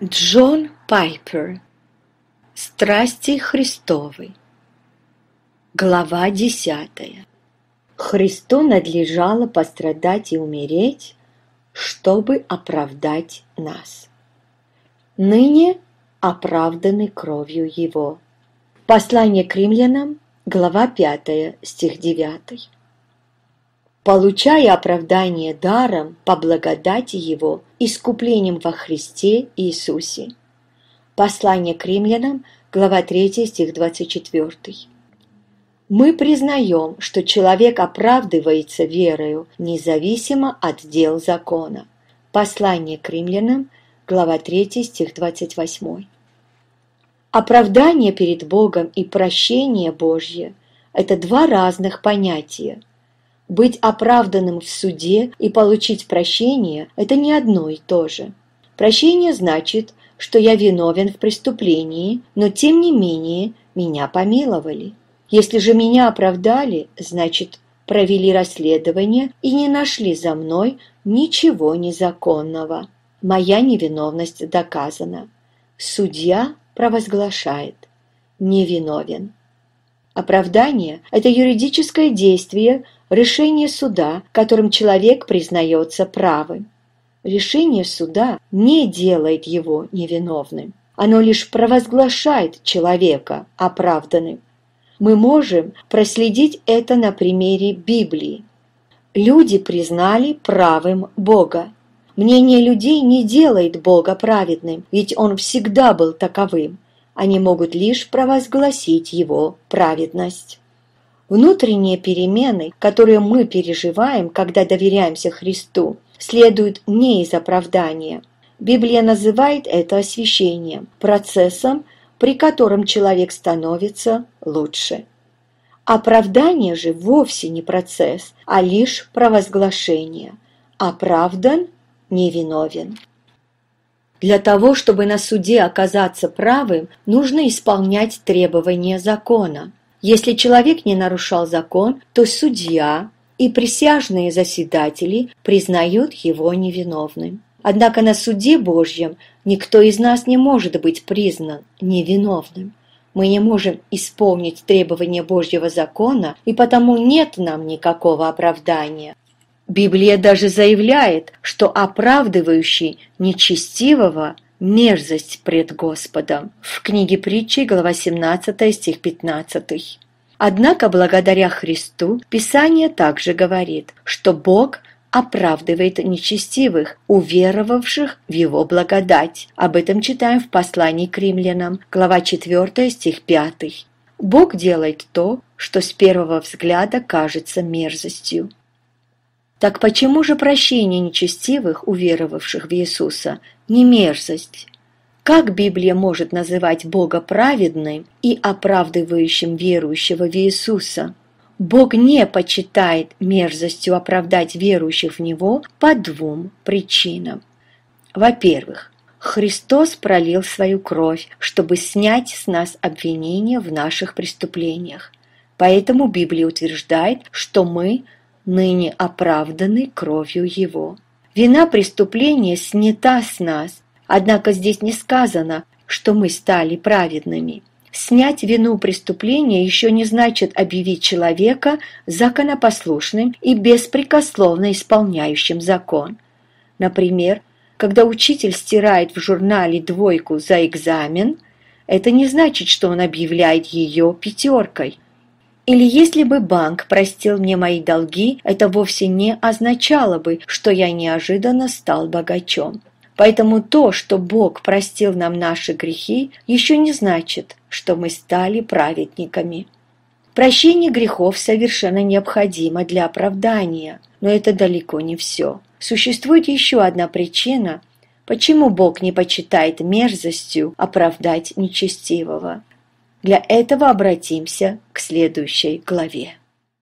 Джон Пайпер. Страсти Христовы. Глава 10. Христу надлежало пострадать и умереть, чтобы оправдать нас. Ныне оправданы кровью Его. Послание к римлянам, глава 5, стих 9. Получая оправдание даром по благодати Его, искуплением во Христе Иисусе. Послание к римлянам, глава 3, стих 24. Мы признаем, что человек оправдывается верою, независимо от дел закона. Послание к римлянам, глава 3, стих 28. Оправдание перед Богом и прощение Божье – это два разных понятия. Быть оправданным в суде и получить прощение – это не одно и то же. Прощение значит, что я виновен в преступлении, но тем не менее меня помиловали. Если же меня оправдали, значит, провели расследование и не нашли за мной ничего незаконного. Моя невиновность доказана. Судья провозглашает: невиновен. Оправдание – это юридическое действие, решение суда, которым человек признается правым. Решение суда не делает его невиновным. Оно лишь провозглашает человека оправданным. Мы можем проследить это на примере Библии. Люди признали правым Бога. Мнение людей не делает Бога праведным, ведь Он всегда был таковым. Они могут лишь провозгласить Его праведность. Внутренние перемены, которые мы переживаем, когда доверяемся Христу, следуют не из оправдания. Библия называет это освящением, процессом, при котором человек становится лучше. Оправдание же вовсе не процесс, а лишь провозглашение. Оправдан, невиновен. Для того, чтобы на суде оказаться правым, нужно исполнять требования закона. Если человек не нарушал закон, то судья и присяжные заседатели признают его невиновным. Однако на суде Божьем никто из нас не может быть признан невиновным. Мы не можем исполнить требования Божьего закона, и потому нет нам никакого оправдания. Библия даже заявляет, что оправдывающий нечестивого – мерзость пред Господом. В книге Притчи, глава 17, стих 15. Однако, благодаря Христу, Писание также говорит, что Бог оправдывает нечестивых, уверовавших в Его благодать. Об этом читаем в послании к римлянам, глава 4, стих 5. Бог делает то, что с первого взгляда кажется мерзостью. Так почему же прощение нечестивых, уверовавших в Иисуса, не мерзость? Как Библия может называть Бога праведным и оправдывающим верующего в Иисуса? Бог не почитает мерзостью оправдать верующих в Него по двум причинам. Во-первых, Христос пролил свою кровь, чтобы снять с нас обвинения в наших преступлениях. Поэтому Библия утверждает, что мы ныне оправданы кровью Его. Вина преступления снята с нас, однако здесь не сказано, что мы стали праведными. Снять вину преступления еще не значит объявить человека законопослушным и беспрекословно исполняющим закон. Например, когда учитель стирает в журнале 2 за экзамен, это не значит, что он объявляет ее 5. Или если бы банк простил мне мои долги, это вовсе не означало бы, что я неожиданно стал богачом. Поэтому то, что Бог простил нам наши грехи, еще не значит, что мы стали праведниками. Прощение грехов совершенно необходимо для оправдания, но это далеко не все. Существует еще одна причина, почему Бог не почитает мерзостью оправдать нечестивого. Для этого обратимся к следующей главе.